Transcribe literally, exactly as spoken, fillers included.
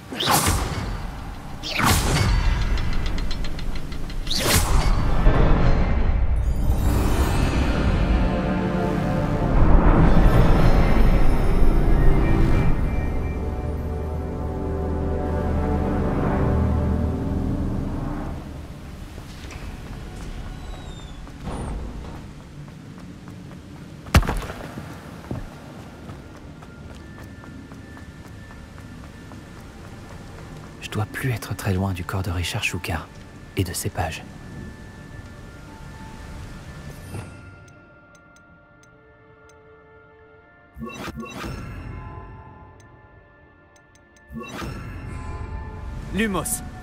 Je dois plus être très loin du corps de Richard Shuka et de ses pages. Lumos,